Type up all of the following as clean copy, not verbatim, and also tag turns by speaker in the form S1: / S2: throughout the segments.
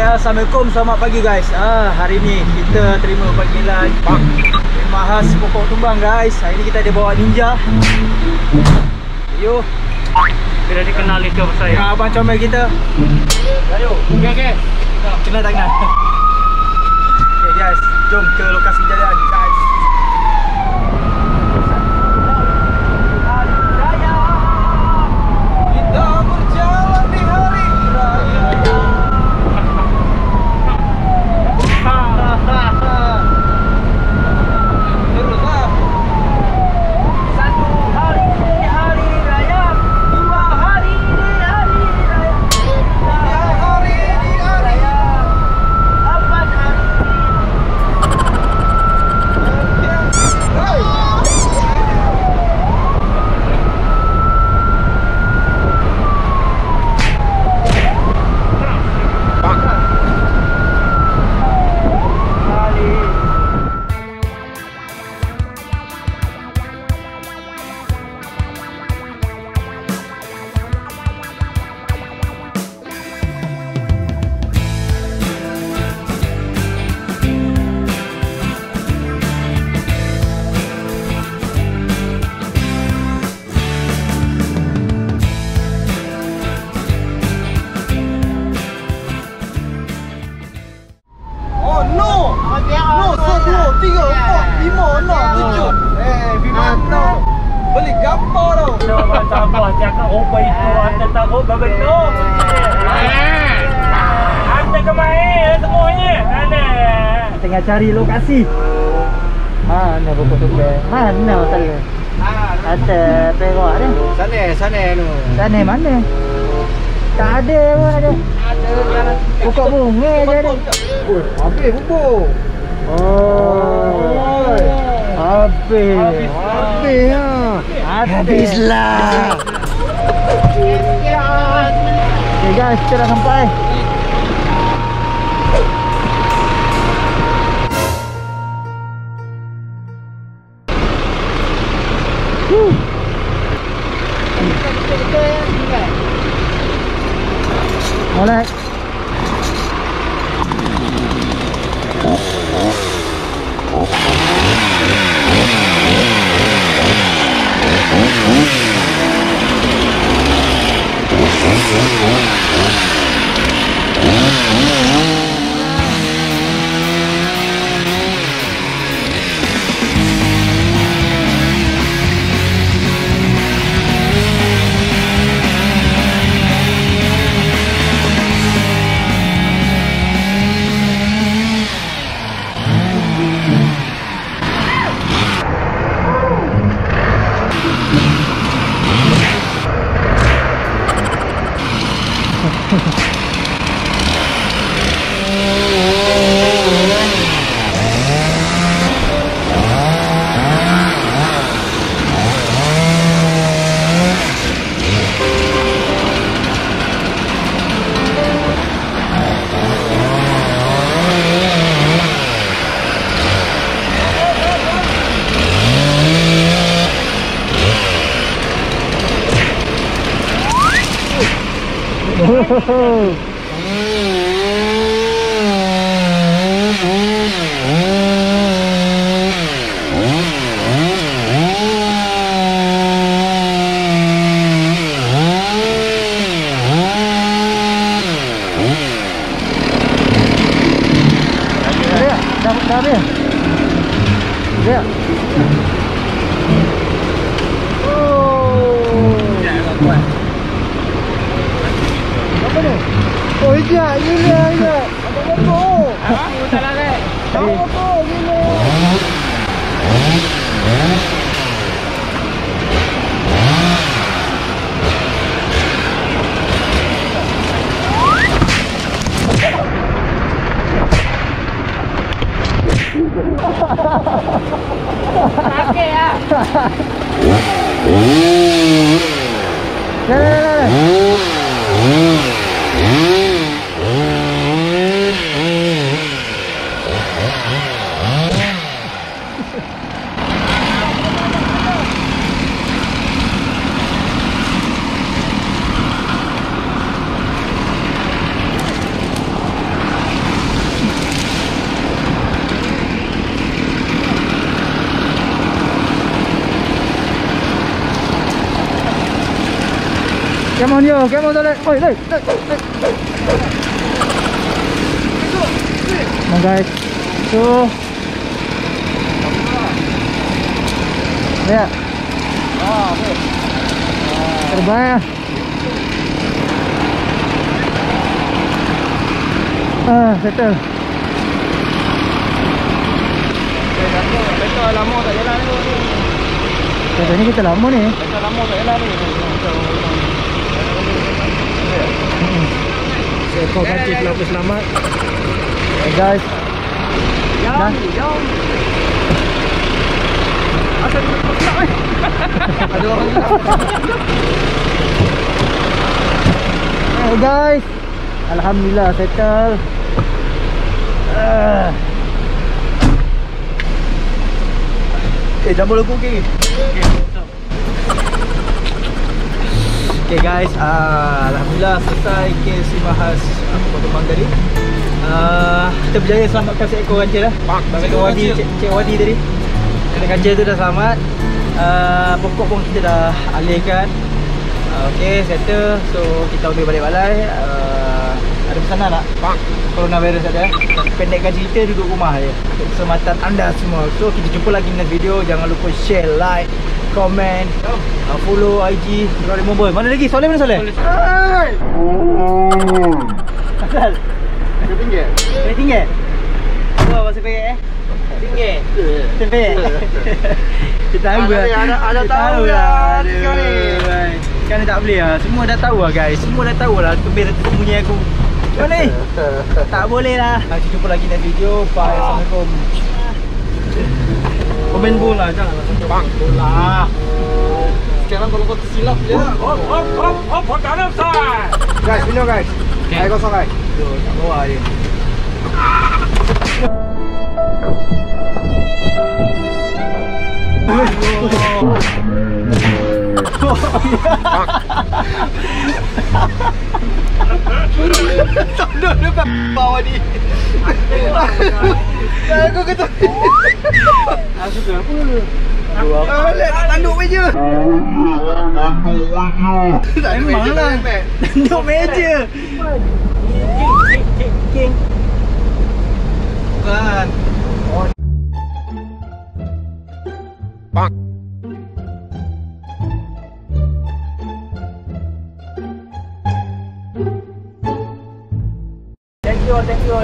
S1: Assalamualaikum, selamat pagi guys. Hari ni kita terima panggilan Mahas Pokok Tumbang guys. Hari ni kita ada bawa ninja. Yo.
S2: Bila dikenali ke saya.
S1: Dengan abang comel kita. Ayo.
S2: Okey.
S1: Kenal tak kenal? Okay guys, jom ke lokasi kejadian guys. Beli gambar tau.
S2: Sabar cakap rupa itu anda taruh bebenung. Anda kemain semuanya. Anda
S1: Tengah cari lokasi. Mana pokok tumbang? Mana hotel? Ada perak dia.
S3: Sana tu.
S1: Sana mana? Tak ada pun ada.
S3: Ada jalan
S1: Pokok bunga je ada.
S3: Oh, habis pokok.
S1: Oh. Habis.
S3: Habis ha.
S1: Habislah. Okay guys, kita dah sampai. Molek. Dah habis? Dah. Apa ni? Oh, hijau, gila. Apa pokok?
S2: aku salah kan.
S3: Tahu pokok, gila.
S2: Okey ah.
S1: Dah. on yo, come on Soleh. Oi, dai. Nah guys, so ya, terbang. Settle.
S3: Betul lama tak jalan ni.
S1: Katanya kita lama ni.
S3: Betul lama tak jalan ni.
S2: Seekor kancil selamat selamat.
S1: Hey guys. Dah.
S3: Asal dia tak eh. Ada orang tak.
S1: Hey guys. Alhamdulillah settle.
S3: Jambul aku okey.
S1: Okay guys, alhamdulillah selesai kes si Mahas Pokok Tumbang tadi. Kita berjaya selamatkan seekor kancil dah. Seekor wadi, cik wadi tadi. Kancil tu dah selamat. Pokok pun kita dah alihkan. Okay, settle. So kita boleh balik balai. Ada pesanan tak? Coronavirus ada. Pendekkan cerita, duduk rumah je untuk keselamatan anda semua. So kita jumpa lagi di next video. Jangan lupa share, like, komen, follow IG Rory Mobile. Mana lagi? Soleh mana Soleh?
S3: Hai.
S1: Asal?
S3: Tinggi.
S1: Tinggi? Wah, masih payah tinggi? Tinggi? Kita tahu
S3: ada tahu lah sekarang ni.
S1: Sekarang ni tak boleh lah. Semua dah tahu lah guys. Semua dah tahu lah kebir sembunyi aku. Mana ni? Tak boleh lah. Kita jumpa lagi dalam video. Bye. Assalamualaikum. Komen bola janganlah.
S3: Bang.
S1: Bola.
S3: Sekarang kalau kau tersilap je.
S2: Hop, kanan side.
S3: Guys, minum guys. Air kosong guys.
S1: Tuh, tak bawa dia.
S3: Tanduk depan bawah ni. Aku kata.
S1: Aku tu apa?
S3: Lihat tanduk meja.
S1: Memanglah. Tanduk meja. King.
S3: Bukan. Bang.
S2: Thank you.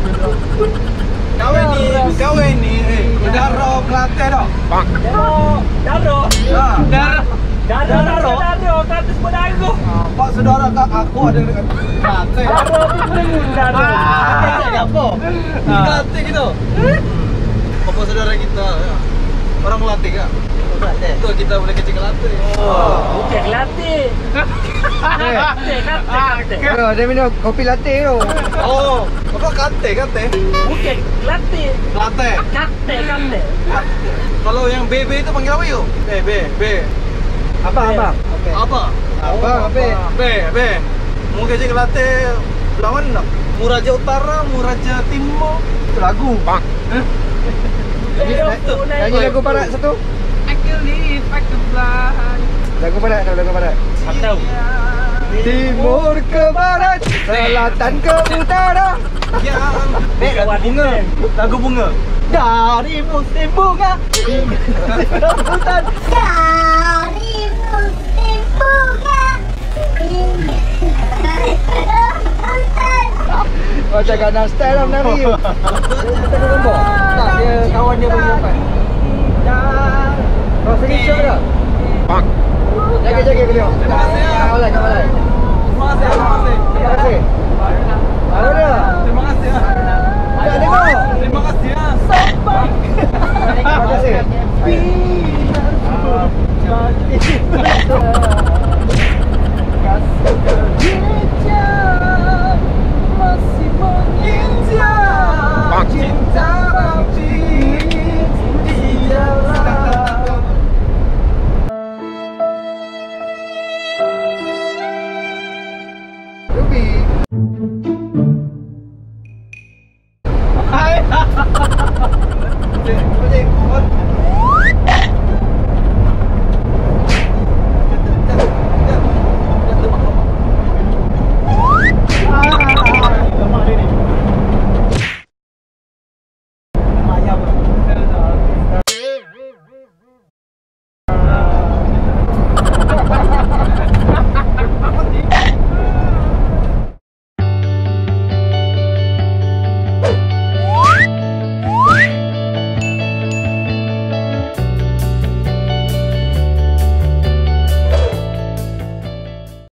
S3: Kawin ni. Udara Kelantan tau. Bang.
S2: Daro. Daro. Kata semua dagu.
S3: Pak saudara aku ada dekat Kelantan.
S2: Daro pun Daro.
S3: Apa? Kelantan gitu. Apa saudara kita? Orang Kelantan ke? Betul, kita boleh kecil Kelantan.
S2: Bukan Kelantan. Kate.
S3: Dia minum kopi latte tu. Oh, apa kante?
S2: Bukan Kelantan.
S3: Kelantan.
S2: Kate.
S3: Kalau yang BB itu panggil apa yuk? B.
S1: Apa?
S3: B. Mau kecil Kelantan lawan tak? Muraja Utara, Muraja Timur. Itu lagu. Bang. Nyanyi lagu barat satu. I can live, I can fly. Lagu barat.
S2: Tak tahu.
S3: Timur ke barat, selatan ke utara.
S1: Lagu bunga. Dari musim bunga hingga hutan.
S4: Dari musim bunga
S3: Macam Gangnam Style lah menari. Kita ke nombor. Tak, dia kawan dia bagi dapat. Kau sendiri siapa dah? Bang. Jaga beliau. Terima kasih. Kamalai.
S1: Terima kasih.